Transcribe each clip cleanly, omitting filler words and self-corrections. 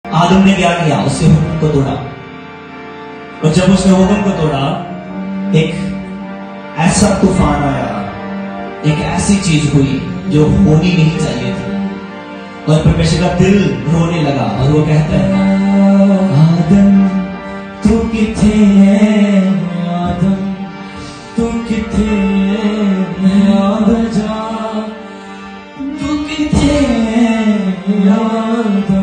आदम ने क्या किया? उसके हुक्म को तोड़ा, और जब उसने हुक्म को तोड़ा एक ऐसा तूफान आया, एक ऐसी चीज हुई जो होनी नहीं चाहिए थी, और परमेश्वर का दिल रोने लगा और वो कहता है, आदम तू किथे है, आदम तू किथे है, आजा तू किथे है, आदम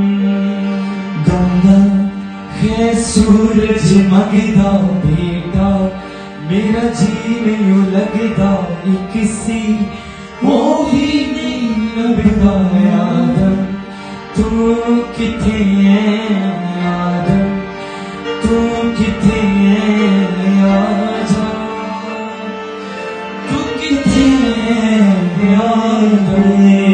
गंगा है सूरज मगदा बेटा, मेरा जी नहीं लगदा किसी वो भी नहीं लगदा, आदम तू किथे है, आदम तू किथे है, आजा तू किथे है, आदम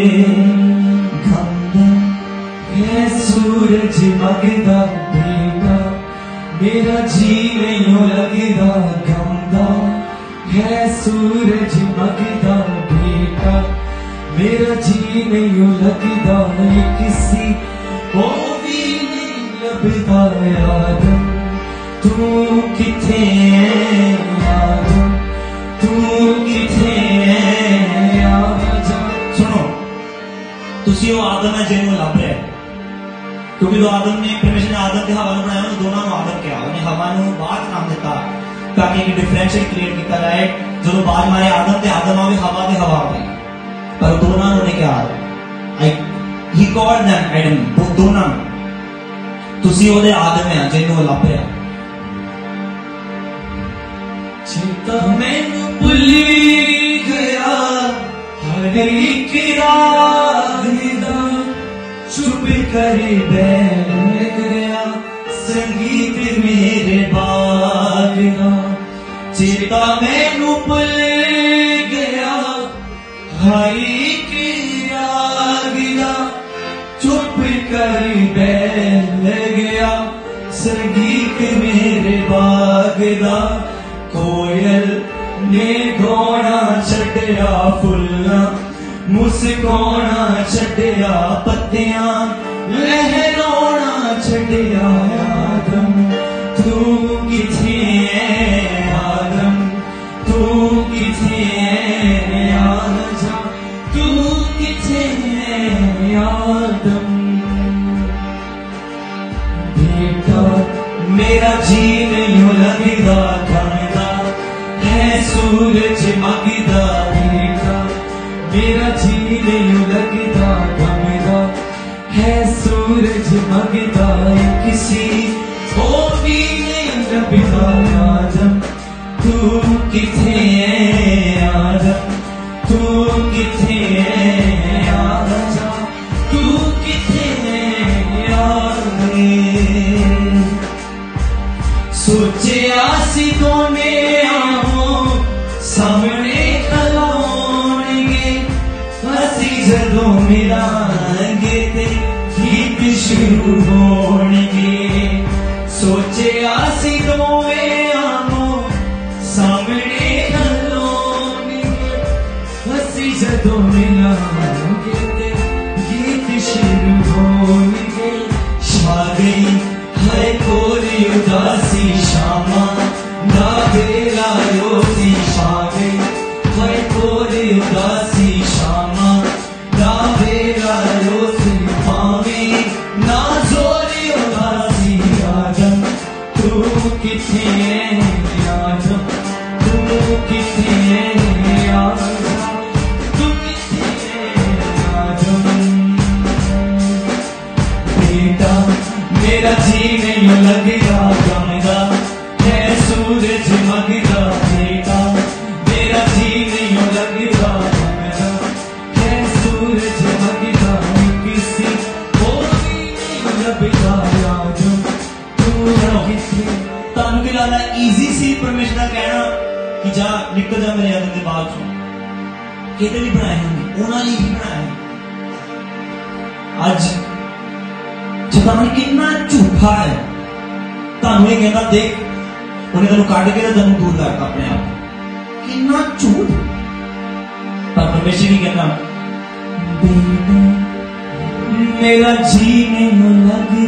गंगा है सूरज मगदा बेटा, मेरा जी नहीं लगदा, गंगा है सूरज मगदा बेटा, मेरा जी नहीं लगदा किसी को भी नहीं लगदा, आदम तू किथे है, आदम तू किथे है, आजा। सुनो, तुसी वो आदम है जिन्हों लभ रहे, क्योंकि जो आदम ने परमेश्वर ने आदम के हवा ने बनाया, दोनों ने आदम किया, उन्हें हवा ने बाद नाम दिता ताकि एक डिफरेंशियल क्रिएट किया जाए। जो बाद मारे आदम ते आदम आवे, हवा ते हवा आवे, पर दोनों ने क्या ही कॉल्ड देम एडम, वो दोनों तुसी ओदे आदम है जिन्हों लभ रहे। चिंता मैनू भुली गया हर एक रात दा, चुप कर बैठ गया संगीत मेरे बाग का, चेता मैनू भुल गया हर एक राग दा, चुप कर बैठ गया संगीत मेरे बाग दा, कोयल ने गाना छड्या फुल्लां, मुस्काना छड्या पत्तियां, लहराना छड्या, आदम तू किथे है, आदम तू किथे है, आजा तू किथे है, आदम बेटा मेरा जी नहीं लगदा, गंगा है सूरज मगदा बेटा, मेरा जी नहीं लगदा, गंगा है सूरज मगदा किसी को भी नहीं लगदा, आदम तू किथे है, आदम तू किथे है, आजा तू किथे है, आदम सोचिया सी दोने आओ सामने खलोणगे, हसी जदों मिलांगे ते गीत शुरू होणगे, सोचिया सी दोवे आमो सामने खलोणगे, हसी जदों मिलांगे ते गीत शुरू होणगे, छा गई है कोरी उदासी शामा ना बेला योसी, छा गई है कोरी उदासी शामा ना बेला योसी, पावे ना जोरी उदासी, आदम तू किथे है, आदम तू किथे है, आदम तू किथे है, आदम बेटा मेरा जी नहीं लगदा, गंगा है सूरज मगदा बेटा, मेरा जी नहीं लगदा, गंगा है सूरज मगदा किसी को भी नहीं लगदा, आदम तू किथे। तुहानू की लगदा इजी सी परमेश्वर का कहना कि जा निकल जा मेरे आदम के बाग चों? किहदे लई बनाए हैं? उन्हां लई ही बनाए हैं। अज शैतान कितना झूठा है, तुहानू ये कहता देख उन्हें तेन कट के तेन दूर करता अपने आप, कितना झूठ। पर परमेश्वर की कहना मेरा जी नहीं लगता,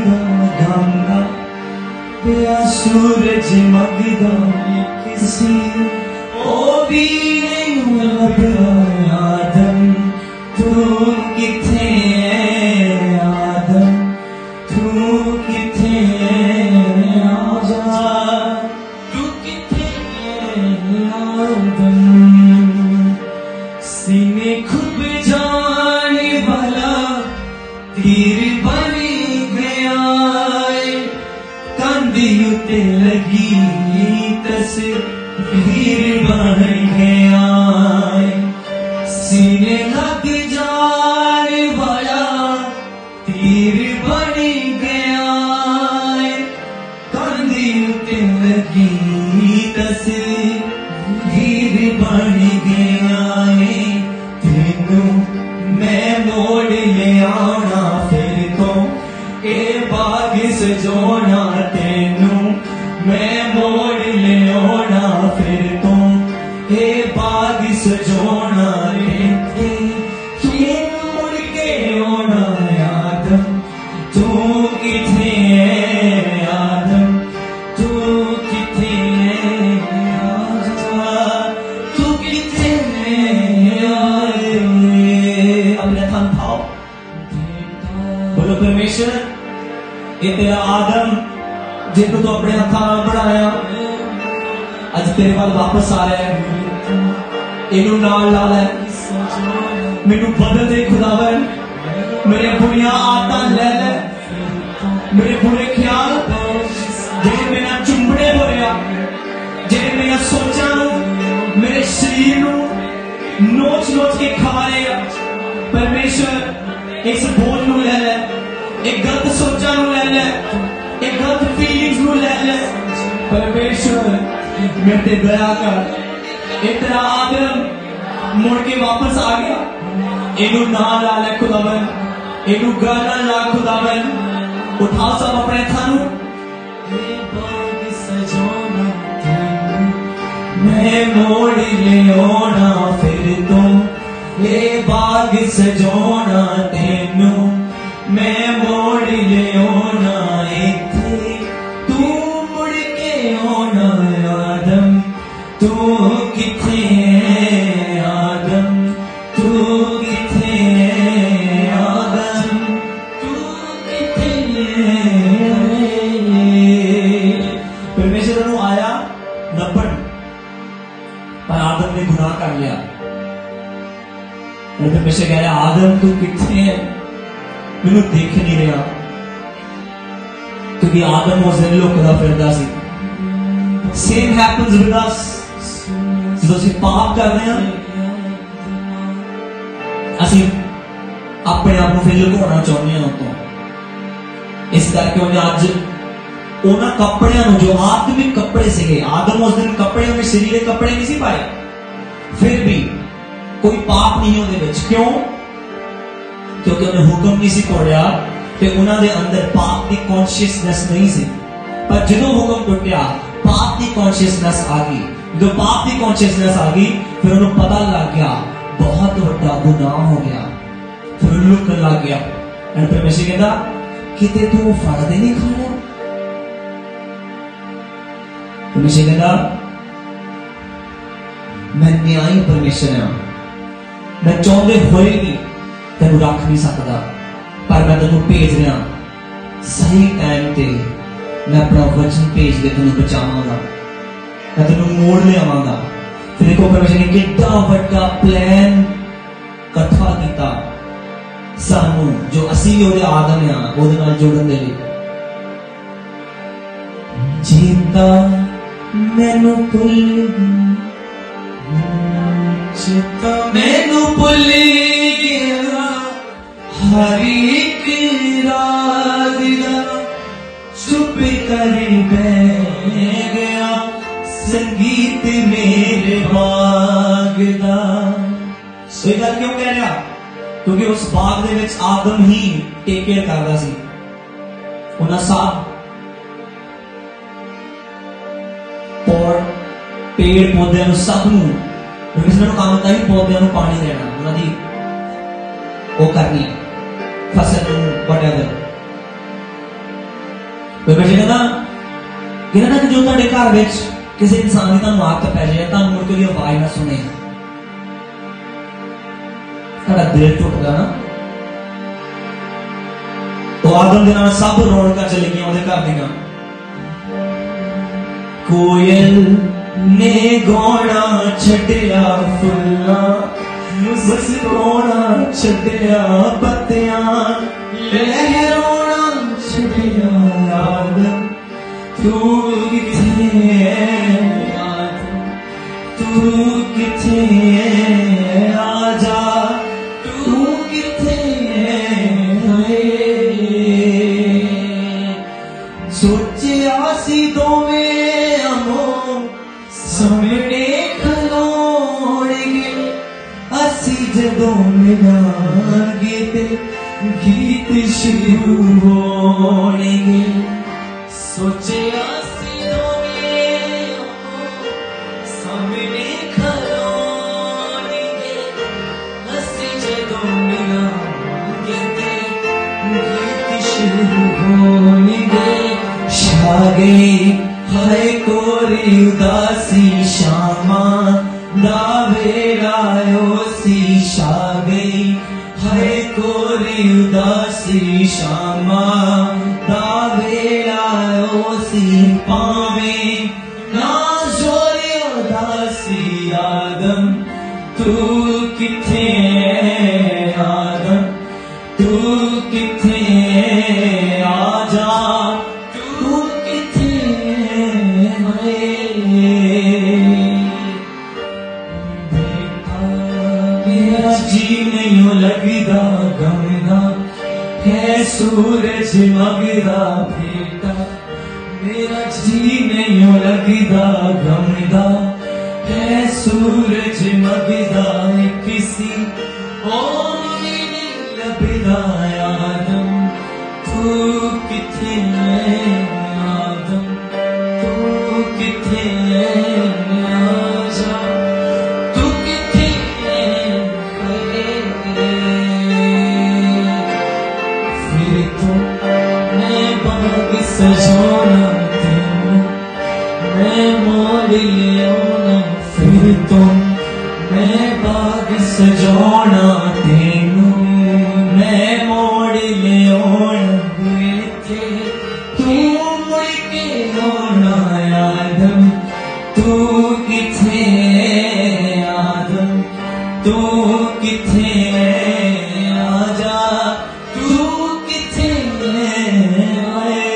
जमगदा किसी ओ भी नहीं लभदा आदम तू किथे आदम तू किथे आजा तू किथे आदम सीने खुब जाने वाला तीर बनी गया कंधी उते लगी तस्वीर बन गया सीने लग जाने वाला तीर बनी गया कंधी उते लगी तस्वीर बन गया तेनू मैं मोड़ ले आना फिर तो ए बाग सजोना तेनू मैं मोड़ ले आना फिर तो ए बाग सजोना लेके मुड़ के आना आदम तू किथे आदम तू किथे आजा तू किथे अपने थम खाओ बोलो परमेश्वर ये तेरा आदम जिनको तो अपने हथा बनाया अज तेरे वाल वापस आ रहा है इनू नाल ला लै मैनू बदल दे खुदावन मेरे बुरियां आदतां ले ले मेरे बुरे ख्याल जेडे मेरा चुंबड़े हो रहा जेडे मेरा सोचा मेरे शरीर नू नोच नोच के खा रहे परमेश्वर इस बोझ नू ले ले एक गलत सोचा नू ले ले एक गलत फीलिंग्स नू ले ले परमेश्वर मेरे ते दया कर इतना आदम मुड़ के वापस आ गया इनू ना ला ले खुदावन इनू गाना ला खुदावन उठाओ सब अपने थानू मैं मोड़ ले आना फिर तो ये बाग सजोना तेनू मैं मोड़ ले आना इथे तू मुड़ के आना आदम तू किथे आदम तू किथे आदम तू किथे परमेश्वर नू आया नपण पर आदम ने गुनाह कर लिया परमेश्वर कह रहा आदम तू किथे है मैनू देख नहीं रहा क्योंकि आदम उस दिन लुकदा फिरदा सी सेम हैपेंस विद अस जो ਅਸੀਂ पाप कर रहे हैं ਅਸੀਂ अपने आप ਨੂੰ ਫਿਰ ਲੁਕਾਉਣਾ ਚਾਹੁੰਦੇ ਹਾਂ ਉਤੋਂ ਇਸ ਕਰਕੇ ਉਹਨੇ ਅੱਜ ਉਹਨਾਂ ਕੱਪੜਿਆਂ ਨੂੰ जो आत्मिक कपड़े ਸੀਗੇ आदम उस दिन कपड़े में शरीर के कपड़े नहीं सी पाए फिर भी कोई पाप नहीं ਉਹਦੇ ਵਿੱਚ क्यों क्योंकि उन्हें हुक्म नहीं सी तोड़िया ते उन्हां दे अंदर पाप की कॉन्शियसनेस नहीं सी पर जदों हुक्म टुटिया पाप की कॉन्शियसनेस आ गई जो पाप की कॉन्शियसनेस आ गई फिर उन्हें पता लग गया बहुत बड़ा गुनाह हो गया फिर उन्हें लुकन लग गया एंड परमेश्वर कहता किते तू फल दे नहीं खाया परमेश्वर कहता मैं न्यायी परमेश्वर हां मैं चाहते हुए भी तेनू रख नहीं सकता पर मैं तेनू भेज रहा सही टाइम ते मैं अपना वचन भेज के तेनू बचावांगा मैं तेनू मोड़ ले आवांगा फिर देखो परमेश्वर ने कितना बड़ा प्लान कथा किया सानू जो असी ओदे आदम हां ओदे नाल जोड़न दे लई जीता मैनू भुल जीता मैनू भुल गया हर एक राज चुप कर बह गया संगीत मेरे बाग दा सो गल क्यों कह रहा क्योंकि उस बाग दे विच आदम ही टेक केयर करदा सी उन्हां सब और पेड़ पौधे सब नूं किसी काम होता ही पौधों को पानी देना उन्होंने वो करनी फसल वटएवर कहना कहना कि जो तुहाडे घर विच किसी इंसान की तुहानूं आदत पै जाए, तुहानूं मुड़ के ओहदी आवाज ना सुने, तुहाडा दिल टुटदा ना। तो आदम दे नाल सब रौनकां चली गईयां ओहदे घर दीयां। कोयल ने गौना छड्डिया फुल्लां, मुस्कुराना छड्डिया पत्तियां, लहराना छड्डिया आदम, तू किथे आदम, तू किथे आजा, तू किथे है। सोचिया सी दोवें अमो सामने खलोणगे, असी जदों मिलांगे ते गीत शुरू होणगे। सोचिया सी दोवें अमो सामने खलोणगे, असी जदों मिलांगे ते गीत शुरू होणगे। छा गई हाय कोरी उदासी शामा दा वेला सी, छा गई हाय कोरी उदासी शामा दा वेला सी, पावे ना जोरे उदासी आदम, तू किथे आदम, तू किथे आजा, तू किथे है। मेरा जी नहीं लगदा गमदा है सूरज मगदा बेटा, मेरा जी नहीं लगदा गमदा है सूरज मगदा, किसी और नहीं लभदा आदम, तू किथे आदम, तू किथे आजा, तू किथे है। फिर तो मैं बाग सजाना तेनू, मैं मोड़ लियाना, फिर तो मैं बाग सजाना तेनू, मैं मोड़ लियाना थे, तू मुड़ के आना आदम, तू किथे आदम, तू किथे आजा, तू किथे आए।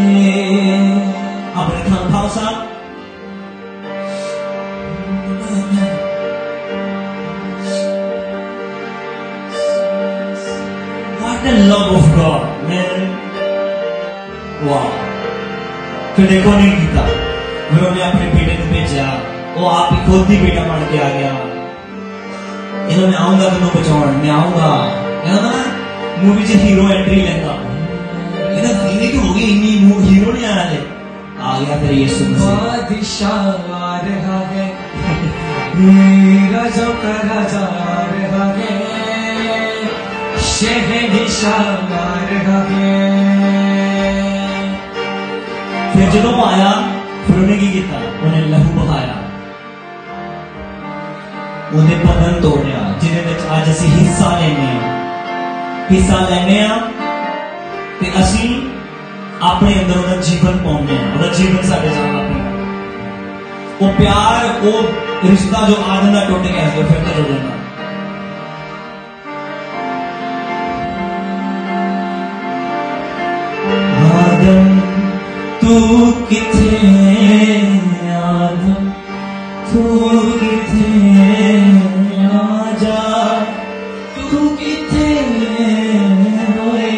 अपने खान खाओ साहब। What the love of God, man. Wow. फिर देखो नहीं किया, फिर उन्हें अपने बेटे को भेजा, वो आप ही खुद ही बेटा बन के आ गया। इन्होंने आऊंगा तेनों बचाउण, मैं आऊंगा। ना मूवी च हीरो एंट्री लेता, इन्हें फीलिंग हो गई, इन्नी हीरो नहीं आया ले, आ गया फिर यीशु मसीह। बादशाह आ रहा है, राजा का राजा आ रहा है, शहंशाह आ रहा है। फिर जदों आया, फिर उन्हें की किया, उन्हें लहू बहाया, उन्हें बंधन तोड़िया, जिन्हें आज असी हिस्सा लेने ते असी अपने अंदर उहदा जीवन पाउने, उहदा जीवन साडे नाल अपने, वो प्यार, वो रिश्ता जो आदम दा टुट गया फिर तो जुड़ जाना। आदम तू किथे आदम, तू किथे आजा, तू किथे होए।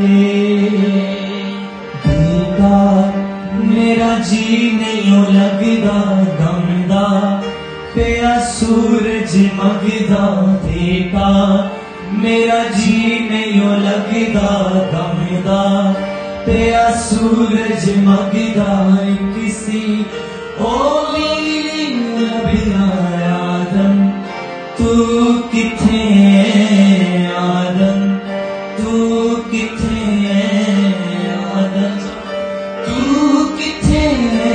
बेटा मेरा जी नहीं लगदा गमदा, पिया सूरज मगदा बेटा, मेरा जी नहीं लगदा गमदा, पिया सूरज मगदा, किसी ओ मेरी लभदा आदम, तू किथे आदम, तू किथे आदम, तू किथे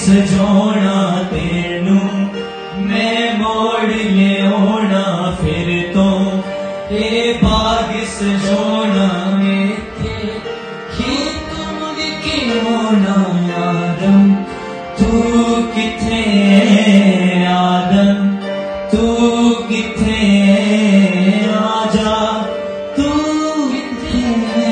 सजोना तेनू मैं मोड़ ले ओना फिर तो ये बाग सजोना मेरे ही तुम के होना आदम तू किथे आदम तू किथे आजा तू किथे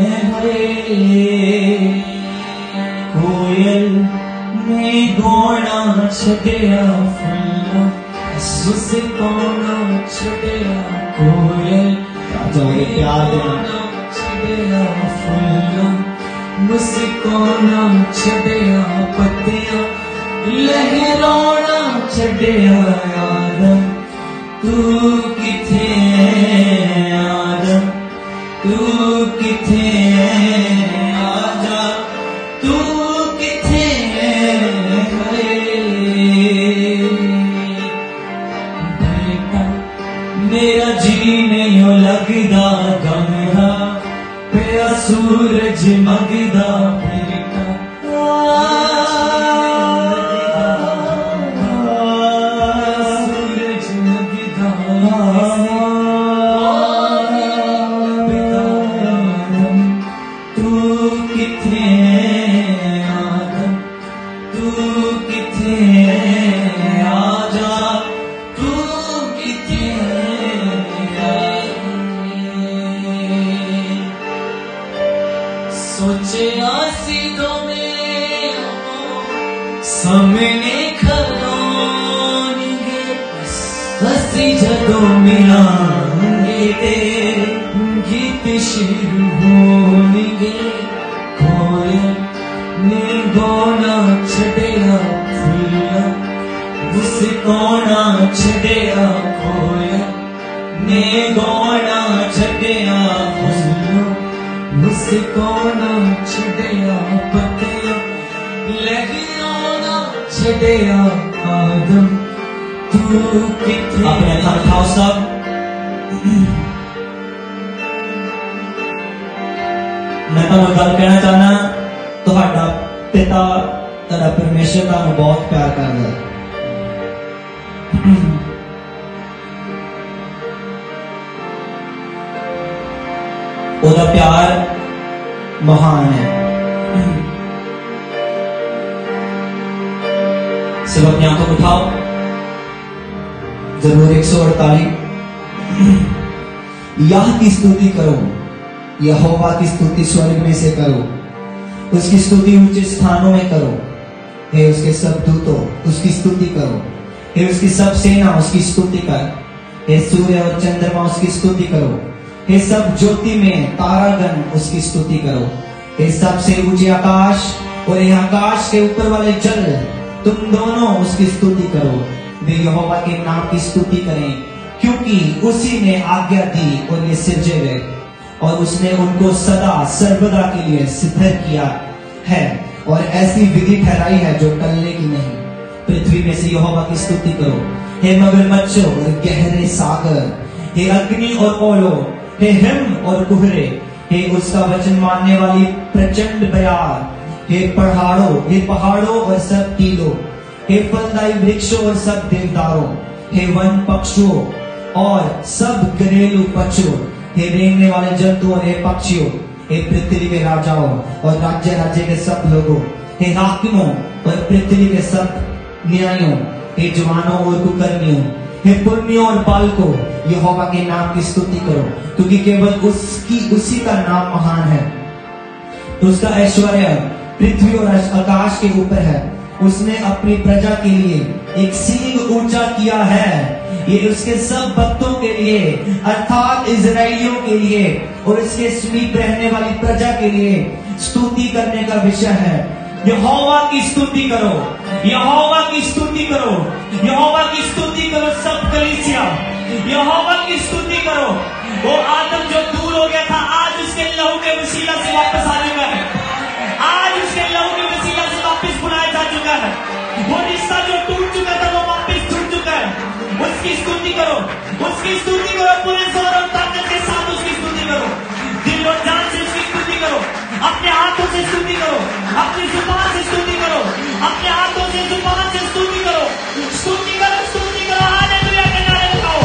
कोयल ने गोना छड़िया फुल्ला मुस्काना छड़िया कोयल प्यार देना छड़िया फुल्ला मुस्काना छड़िया पत्तियां लहराना छड़िया आदम तू किथे आदम तू किथे आजा तू किथे बेटा मेरा जी नहीं लगदा गमरा पिया सूरज मगदा बेटा सूरज मगदा तू किथे आदम तू किथे आजा तू किथे सोचे आसी दो सामने खलोनगे हसी जदों मिलांगे गीत शुरू होंगे कोयल ने गोना छड़िया फुल्ला मुस्काना छड़िया कोयल ने गोना छड़िया फुल्ला मुस्काना छड़िया पत्तियां लहराना छड़िया आदम तू किथे अपने हर खाओ सब मैं तो गल कहना चाहना तुहाडा पिता तेरा परमेश्वर तुहानू बहुत प्यार करदा है ओदा प्यार महान है सब अपनी आंखों को उठाओ जरूर 148 याह की स्तुति करो यहोवा की स्तुति स्वर्ग में से करो उसकी स्तुति ऊंचे स्थानों में करो हे उसके सब दूतों उसकी स्तुति करो हे उसकी सब सेना उसकी स्तुति कर हे सूर्य और चंद्रमा उसकी स्तुति करो हे सब ज्योति में तारागण उसकी स्तुति करो हे सबसे ऊंचे आकाश और ये आकाश के ऊपर वाले जल तुम दोनों उसकी स्तुति करो वे यहोवा के नाम की स्तुति करें क्योंकि उसी ने आज्ञा दी और ये सिरजे गए और उसने उनको सदा सर्वदा के लिए सिद्ध किया है और ऐसी विधि ठहराई है जो टलने की नहीं पृथ्वी में से यहोवा की स्तुति करो हे मगरमच्छों और गहरे सागर हे अग्नि और ओलो हे हिम और कुहरे हे उसका वचन मानने वाली प्रचंड बयार हे पहाड़ों और सब टीलों हे फलदायी वृक्षों और सब देवदारों हे वन पक्षियों और सब घरेलू पक्षियों हे रेंगने वाले जंतुओं और हे पक्षियों हे पृथ्वी के राजाओं और राज्य राज्य के सब लोगों हे हाकिमों और पृथ्वी के सब न्यायों हे जवानों और कुकर्मियों हे पुण्यों और बालकों यहोवा के नाम की स्तुति करो क्योंकि केवल उसी का नाम महान है उसका ऐश्वर्य पृथ्वी और आकाश के ऊपर है उसने अपनी प्रजा के लिए एक सींग ऊंचा किया है ये उसके सब भक्तों के लिए अर्थात इजराइलियों के लिए और इसके समीप रहने वाली प्रजा के लिए स्तुति करने का विषय है यहोवा की स्तुति करो यहोवा की स्तुति करो यहोवा की स्तुति करो सब कलीसिया यहोवा की स्तुति करो वो आदम जो दूर हो गया था आज उसके लहू के वसीला से वापस आ चुका है आज उसके लहू के वसीला से वापस बुलाया जा चुका है वो रिश्ता जो टूट चुका था वो वापस जुड़ चुका है उसकी स्तुति करो पूरे जोर और ताकत के साथ उसकी स्तुति करो दिल और जान से उसकी स्तुति करो अपने हाथों से स्तुति करो, अपनी जुबान से स्तुति करो, अपने हाथों से जुबान से स्तुति करो, स्तुति करो, स्तुति करो, हालेलुया के नारे लगाओ।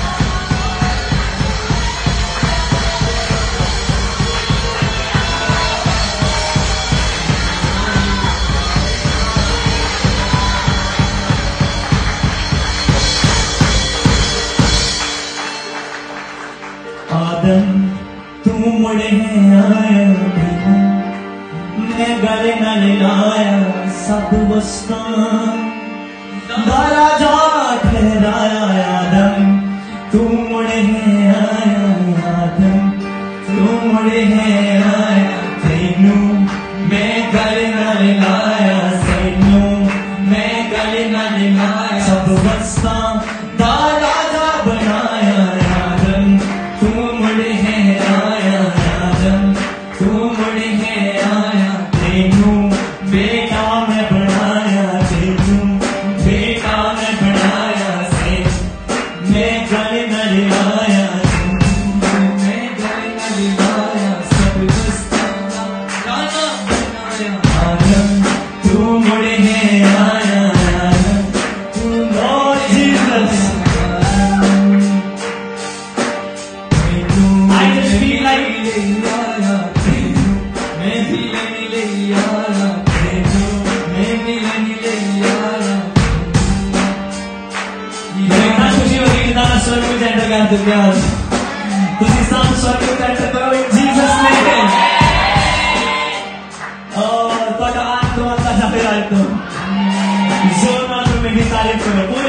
आदम तू मुड़े आया, मैं गले नाल लाया सब वस्ता राजा ठहराया। आदम तू मुड़े आया, आदम तू मुड़े आया, तेनू मैं गले नाल लाया, तेनू मैं गले नाल लाया, सब वस्ता दा राजा बनाया। आदम तू मुड़े आया, आदम तू मुड़े आया, तेनू बेटा मैं बनाया, तेनू बेटा मैं बनाया, से मैं गले नाल लाया, मैं गले नाल लाया, सब वस्ता राजा बनाया। आदम तू मुड़े आया, आदम तू lord Jesus. I just feel like मैं भी ले आया, मैं भी ले आया। इतना खुशी होगी कि ना स्वर्ग में एंटर कर दूंगा आज। तुझे साथ स्वर्ग में एंटर करो इन जीसस नेम। और तो का आत्मा का जाफे आए तो जोर मार में भी तारीफ करो।